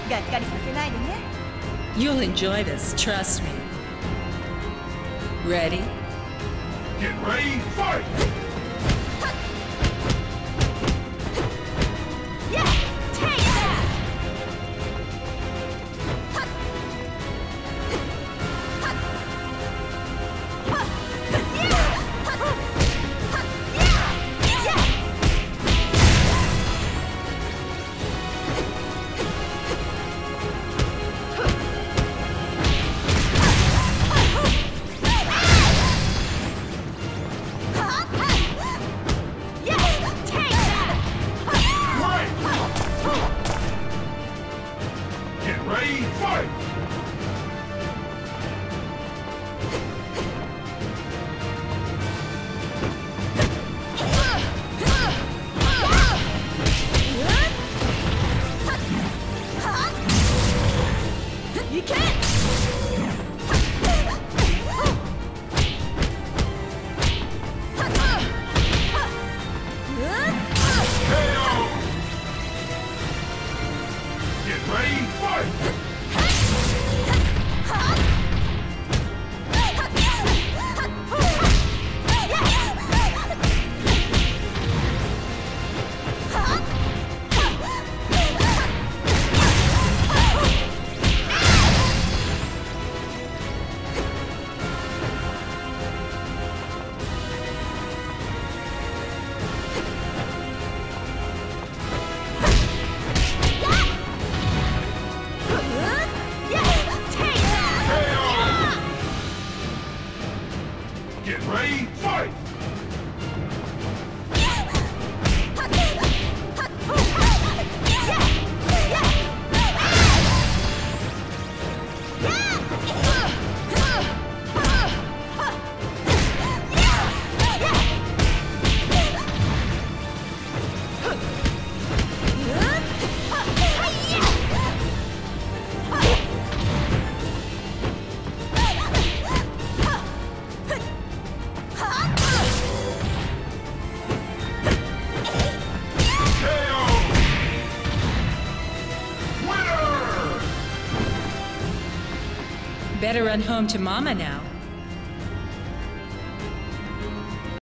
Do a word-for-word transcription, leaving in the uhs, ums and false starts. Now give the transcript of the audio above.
がっかりさせないでね。 You'll enjoy this, trust me. Ready? Get ready, fight! Ready, fight! You can't! Get ready, fight! Get ready, fight! Better run home to Mama now.